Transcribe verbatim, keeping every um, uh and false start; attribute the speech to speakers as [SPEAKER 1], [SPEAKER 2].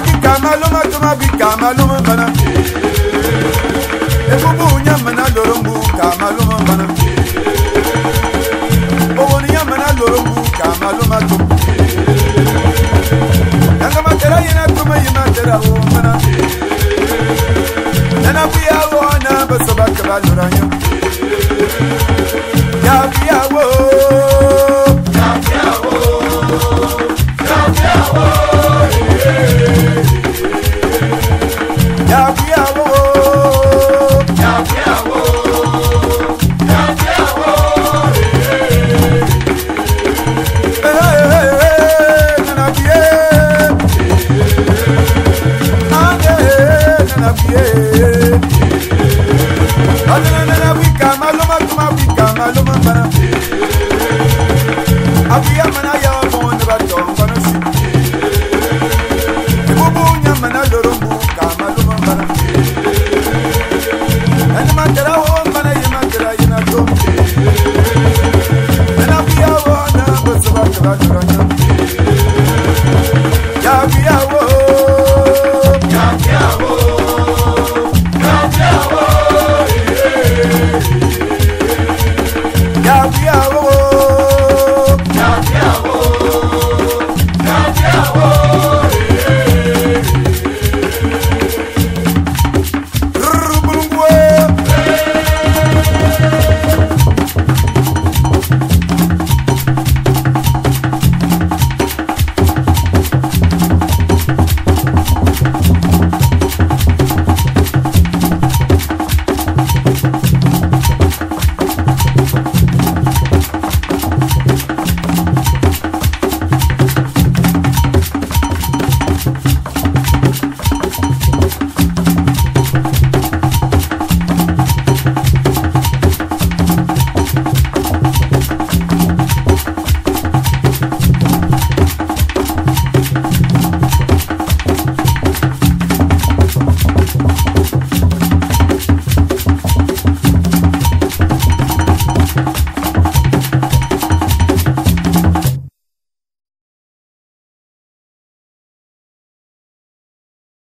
[SPEAKER 1] bika maluma tuma bika maluma bana. Ebubu nyamana lorombu kamaluma bana. Owo nyamana lorombu kamaluma tum. Nanga matera yena tuma yema tera o bana. Nana biya wo na basoba kabaluranya. Ya biya wo. Ya biya wo. Ya biya wo. Ya biya wo. Ya biya wo. Ya biya wo. Eh, nana biye. Ah, eh, nana biye.